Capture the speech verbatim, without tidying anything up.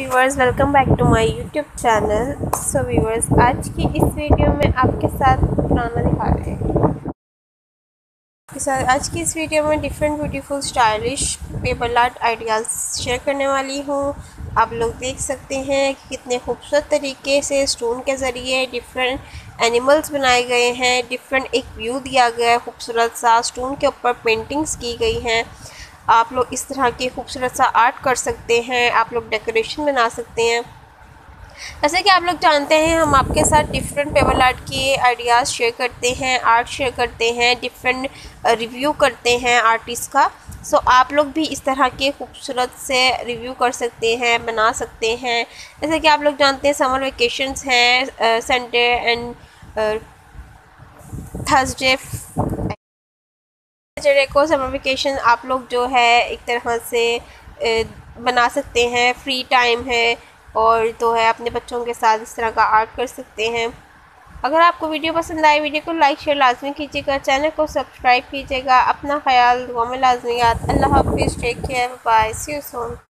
Viewers, welcome back to my YouTube channel. So viewers, आज की इस वीडियो में आपके साथ बनाना दिखा रहे हैं। आज की इस वीडियो में different beautiful stylish paper art ideas share करने वाली हूँ। आप लोग देख सकते हैं कि कितने खूबसूरत तरीके से स्टोन के ज़रिए डिफरेंट एनिमल्स बनाए गए हैं। डिफरेंट एक व्यू दिया गया है, खूबसूरत सा स्टोन के ऊपर पेंटिंग्स की गई हैं। आप लोग इस तरह के खूबसूरत सा आर्ट कर सकते हैं, आप लोग डेकोरेशन बना सकते हैं। जैसे कि आप लोग जानते हैं, हम आपके साथ डिफरेंट पेपर आर्ट के आइडियाज़ शेयर करते हैं, आर्ट शेयर करते हैं, डिफरेंट रिव्यू करते हैं आर्टिस्ट का। सो आप लोग भी इस तरह के खूबसूरत से रिव्यू कर सकते हैं, बना सकते हैं। जैसे कि आप लोग जानते हैं, समर वेकेशंस हैं, संडे एंड थर्सडे सैटरडे को समर वेकेशन आप लोग जो है एक तरह से बना सकते हैं। फ्री टाइम है और तो है अपने बच्चों के साथ इस तरह का आर्ट कर सकते हैं। अगर आपको वीडियो पसंद आए, वीडियो को लाइक शेयर लाजमी कीजिएगा, चैनल को सब्सक्राइब कीजिएगा। अपना ख्याल दुआ में लाजमी याद। अल्लाह हाफिज़, take care, bye, see you soon.